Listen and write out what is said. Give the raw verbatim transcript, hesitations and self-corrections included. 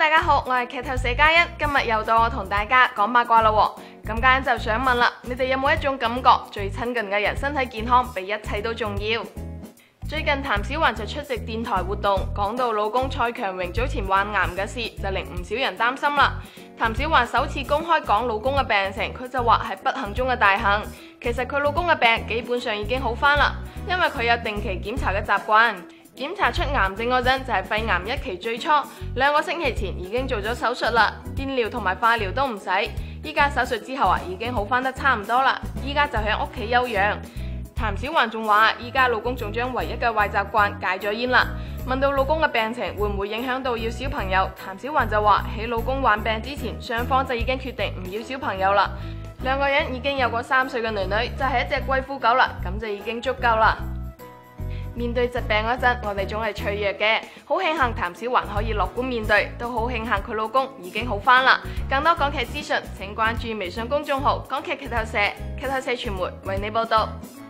大家好，我係劇透社嘉欣，今日又到我同大家講八卦啦喎。咁嘉欣就想問啦，你哋有冇一種感覺，最親近嘅人身體健康比一切都重要？最近譚小環就出席電台活動，講到老公蔡強榮早前患癌嘅事，就令唔少人擔心啦。譚小環首次公開講老公嘅病情，佢就話係不幸中嘅大幸。其實佢老公嘅病基本上已經好返啦，因為佢有定期檢查嘅習慣。檢查出癌症嗰陣就係肺癌一期最初，兩個星期前已經做咗手術啦，電療同埋化療都唔使。依家手術之後啊，已經好返得差唔多啦，依家就喺屋企休養。譚小環仲話，依家老公仲將唯一嘅壞習慣戒咗煙啦。問到老公嘅病情會唔會影響到要小朋友，譚小環就話喺老公患病之前，雙方就已經決定唔要小朋友啦。兩個人已經有個三歲嘅女女，就係一隻貴婦狗啦，咁就已經足夠啦。面對疾病嗰陣，我哋總係脆弱嘅，好慶幸譚小環可以樂觀面對，都好慶幸佢老公已經好返啦。更多港劇資訊，請關注微信公眾號港劇劇透社，劇透社傳媒為你報道。